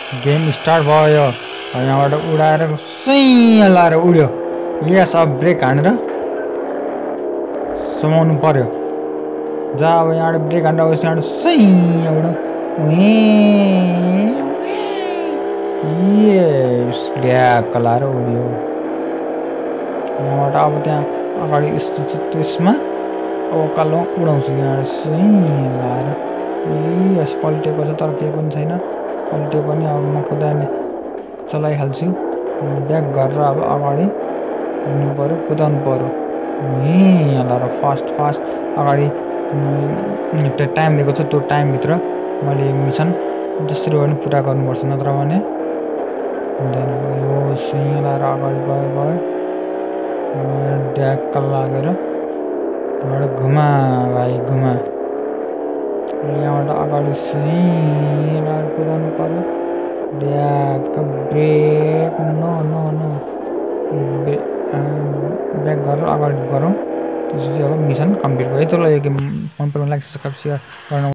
Game start भयो। यहाँबाट उडाएर सैँ लाएर उड्यो। यस अब ब्रेक हानेर समाउनु पर्यो। जा अब यहाँबाट ब्रेक हानेर अब यहाँबाट सैँ उड्यो। यस ड्याक्क लाएर उड्यो। यहाँबाट अब त्यहाँ अगाडि यस्तो छ त्यसमा अब उकालो उडाउँछु यहाँबाट सैँ लाएर। यस पल्टेको छ तर केही पनि छैन। पल्टे पनि अब म कुदाउने चलाइहाल्छु। ब्याक गरेर अब अगाडि हिँड्नु पर्यो, कुदाउनु पर्यो। यहाँ लाएर फास्ट फास्ट अगाडि त्यो टाइम दिएको छ, त्यो टाइमभित्र मैले मिसन जसरी पनि पुरा गर्नुपर्छ, नत्र भने हुँदैन। यो सुइँ लाएर अगाडि गयो गयो ड्याक्क लागेर यहाँबाट घुमा भाइ घुमा। यहाँबाट अगाडि सुइँ लाएर कुदाउनु पर्यो। ड्याक्क brake no no no back गरेर अगाडि गरौँ। त्यसपछि अब मिसन कम्प्लिट भयो। यति बेला यो गेम मन परेमा लाइक सब्सक्राइब सेयर गर्न